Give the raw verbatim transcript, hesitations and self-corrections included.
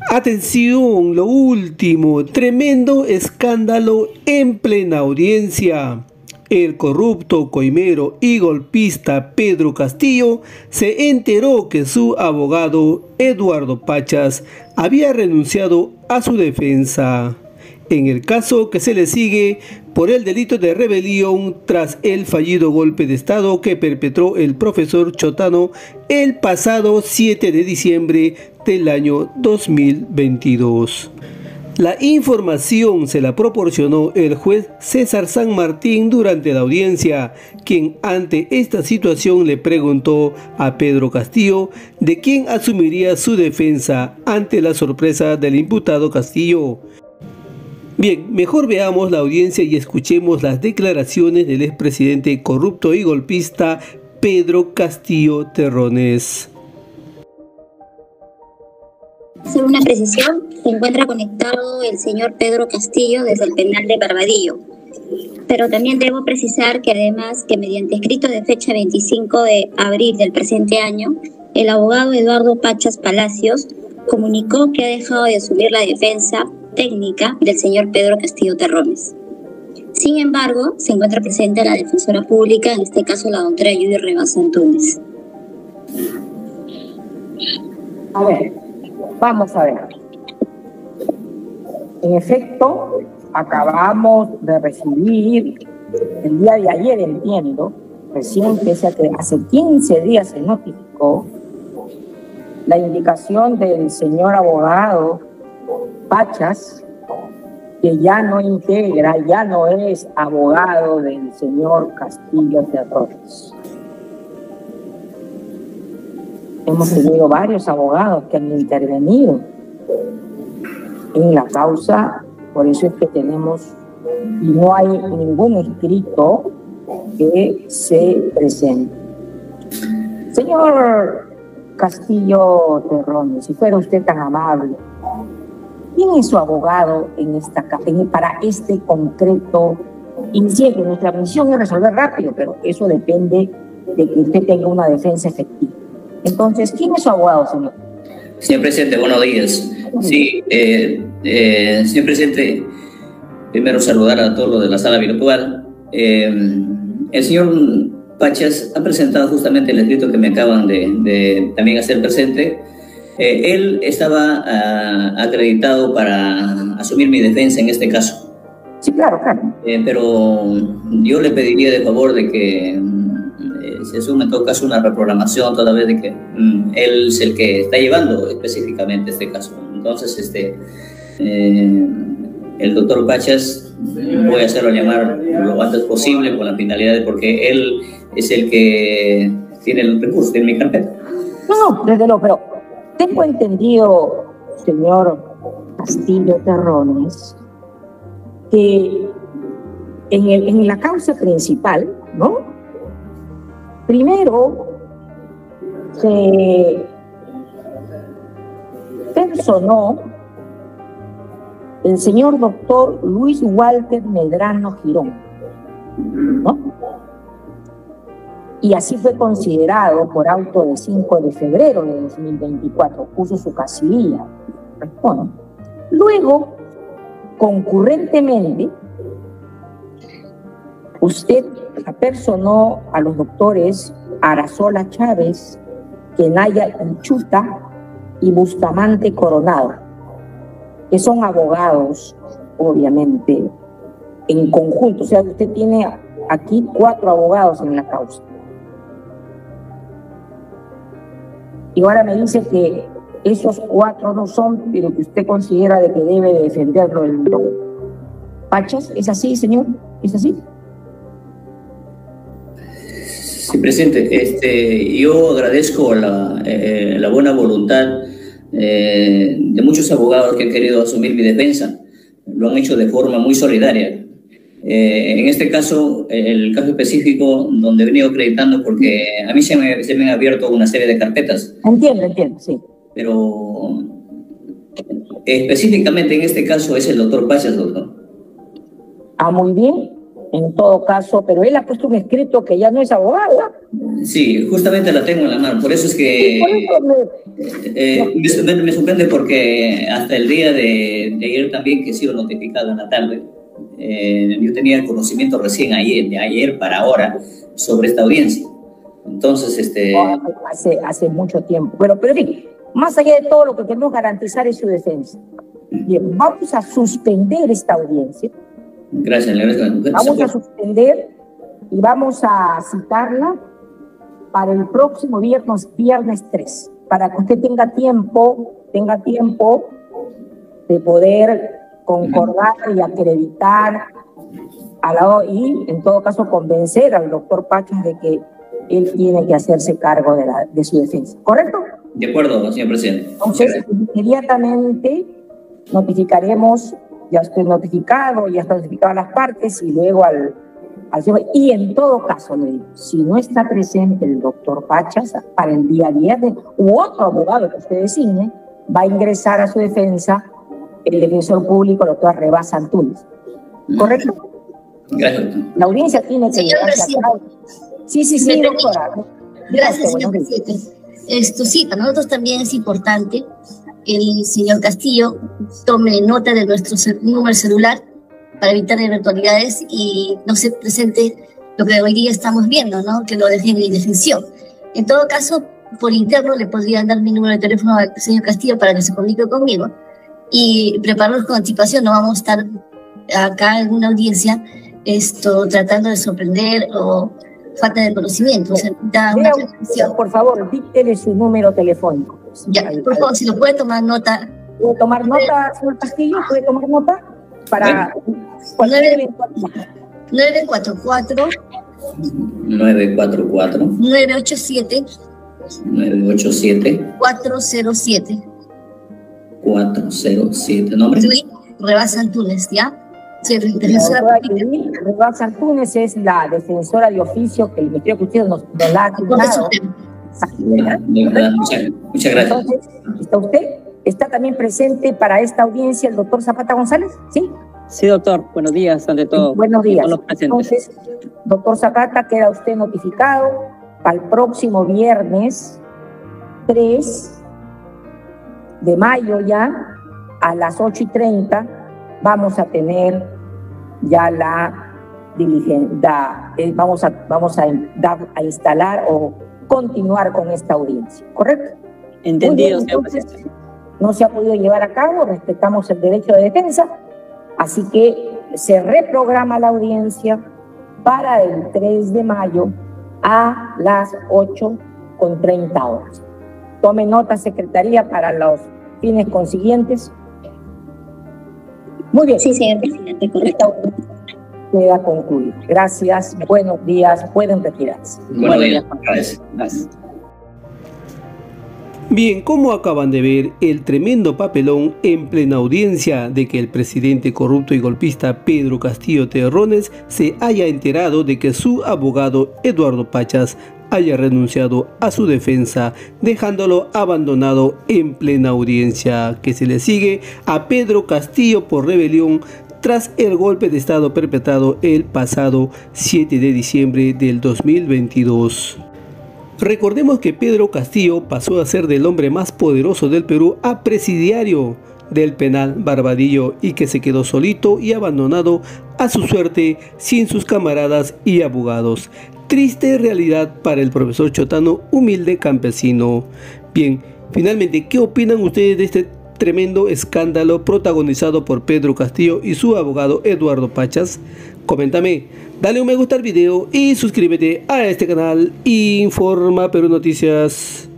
Atención, lo último, tremendo escándalo en plena audiencia. El corrupto, coimero y golpista Pedro Castillo se enteró que su abogado Eduardo Pachas había renunciado a su defensa en el caso que se le sigue por el delito de rebelión tras el fallido golpe de Estado que perpetró el profesor Chotano el pasado siete de diciembre del año dos mil veintidós. La información se la proporcionó el juez César San Martín durante la audiencia, quien ante esta situación le preguntó a Pedro Castillo de quién asumiría su defensa ante la sorpresa del imputado Castillo. Bien, mejor veamos la audiencia y escuchemos las declaraciones del expresidente corrupto y golpista Pedro Castillo Terrones. Hacer una precisión, se encuentra conectado el señor Pedro Castillo desde el penal de Barbadillo. Pero también debo precisar que además que mediante escrito de fecha veinticinco de abril del presente año, el abogado Eduardo Pachas Palacios comunicó que ha dejado de asumir la defensa técnica del señor Pedro Castillo Terrones. Sin embargo, se encuentra presente la defensora pública, en este caso la doctora Judy Rivas Antunes. A ver, vamos a ver. En efecto, acabamos de recibir el día de ayer, entiendo, recién, pese a que hace quince días se notificó, la indicación del señor abogado Pachas, que ya no integra, ya no es abogado del señor Castillo Terrones. Hemos tenido varios abogados que han intervenido en la causa, por eso es que tenemos, y no hay ningún escrito que se presente. Señor Castillo Terrones, si fuera usted tan amable, ¿quién es su abogado en esta, en, para este concreto inciso? Nuestra misión es resolver rápido, pero eso depende de que usted tenga una defensa efectiva. Entonces, ¿quién es su abogado, señor? Señor presidente, buenos días. Sí, eh, eh, señor presidente, primero saludar a todos los de la sala virtual. Eh, el señor Pachas ha presentado justamente el escrito que me acaban de, de también hacer presente. Eh, él estaba uh, acreditado para asumir mi defensa en este caso. Sí, claro, claro. Eh, pero yo le pediría de favor de que eh, se asuma en todo caso una reprogramación, toda vez de que mm, él es el que está llevando específicamente este caso. Entonces, este, eh, el doctor Pachas, voy a hacerlo llamar lo antes posible con la finalidad de porque él es el que tiene el recurso, tiene mi carpeta. No, no, desde luego, pero tengo entendido, señor Castillo Terrones, que en, el, en la causa principal, ¿no? Primero se personó el señor doctor Luis Walter Medrano Girón, ¿no? Y así fue considerado por auto de cinco de febrero de dos mil veinticuatro, puso su casilla, responde. Luego, concurrentemente, usted apersonó a los doctores Arazola Chávez, Kenaya Inchuta y Bustamante Coronado, que son abogados, obviamente, en conjunto. O sea, usted tiene aquí cuatro abogados en la causa. Y ahora me dice que esos cuatro no son, pero que usted considera de que debe de defenderlo el doctor Pachas. ¿Es así, señor? ¿Es así? Sí, presidente. Este, yo agradezco la, eh, la buena voluntad eh, de muchos abogados que han querido asumir mi defensa. Lo han hecho de forma muy solidaria. Eh, en este caso, el caso específico donde he venido acreditando, porque a mí se me, se me han abierto una serie de carpetas. Entiendo, entiendo, sí. Pero específicamente en este caso es el doctor Pachas, doctor. Ah, muy bien. en todo caso, pero él ha puesto un escrito que ya no es abogado. Sí, justamente la tengo en la mano, por eso es que me, eh, me, me sorprende porque hasta el día de, de ayer también, que he sido notificado en la tarde, eh, yo tenía el conocimiento recién ayer, de ayer para ahora, sobre esta audiencia. Entonces, este... Oh, hace, hace mucho tiempo, pero, pero en fin, más allá de todo, lo que queremos garantizar es su defensa. Bien, vamos a suspender esta audiencia. Gracias, le agradezco. Vamos a suspender y vamos a citarla para el próximo viernes, viernes tres, para que usted tenga tiempo, tenga tiempo de poder concordar y acreditar a la, y en todo caso convencer al doctor Pachas de que él tiene que hacerse cargo de, la, de su defensa. ¿Correcto? De acuerdo, señor presidente. Entonces, inmediatamente notificaremos, ya estoy notificado, ya está notificado a las partes y luego al, al señor. Y en todo caso, le digo, si no está presente el doctor Pachas para el día viernes u otro abogado que usted designe, va a ingresar a su defensa el defensor público, el doctor Rebas Antunes. ¿Correcto? Gracias. La audiencia tiene que llegar hacia atrás. Sí, sí, sí, doctora. Gracias, señor presidente. Esto sí, para nosotros también es importante que el señor Castillo tome nota de nuestro número celular para evitar eventualidades y no se presente lo que hoy día estamos viendo, ¿no? Que lo dejen en indefensión. En todo caso, por interno le podrían dar mi número de teléfono al señor Castillo para que se comunique conmigo y prepararnos con anticipación. No vamos a estar acá en una audiencia esto, tratando de sorprender o falta de conocimiento. O sea, da una Vea, por favor, díctele su número telefónico. Ya, al, por favor, al... si lo puede tomar nota. ¿Puede tomar nota, señor Castillo? ¿Puede tomar nota? Para... nueve cuatro cuatro nueve cuatro cuatro nueve ocho siete nueve ocho siete cuatro cero siete cuatro cero siete. ¿Nombre? Luis Rebas Antunes, ¿ya? Sí, Rebas Antunes es la defensora de oficio que el Ministerio de Justicia nos, nos la ha asignado. Muchas, muchas gracias. Entonces, ¿está usted? ¿Está también presente para esta audiencia el doctor Zapata González? ¿Sí? Sí, doctor. Buenos días, ante todo. Sí, buenos días. Entonces, doctor Zapata, queda usted notificado para el próximo viernes tres de mayo ya, a las ocho y treinta, vamos a tener ya la diligencia, eh, vamos, a, vamos a, dar, a instalar o continuar con esta audiencia, ¿correcto? Entendido, bien, entonces, no se ha podido llevar a cabo, respetamos el derecho de defensa, así que se reprograma la audiencia para el tres de mayo a las ocho con treinta horas. Tome nota, Secretaría, para los fines consiguientes. Muy bien. Sí, señor presidente, correcto. Queda concluido. Gracias, buenos días, pueden retirarse. Buenos días. Gracias. Gracias. Bien, como acaban de ver, el tremendo papelón en plena audiencia de que el presidente corrupto y golpista Pedro Castillo Terrones se haya enterado de que su abogado Eduardo Pachas haya renunciado a su defensa, dejándolo abandonado en plena audiencia que se le sigue a Pedro Castillo por rebelión tras el golpe de estado perpetrado el pasado siete de diciembre del dos mil veintidós. Recordemos que Pedro Castillo pasó a ser del hombre más poderoso del Perú a presidiario del penal Barbadillo y que se quedó solito y abandonado a su suerte sin sus camaradas y abogados. Triste realidad para el profesor Chotano, humilde campesino. Bien, finalmente, ¿qué opinan ustedes de este tremendo escándalo protagonizado por Pedro Castillo y su abogado Eduardo Pachas? Coméntame, dale un me gusta al video y suscríbete a este canal Informa Perú Noticias.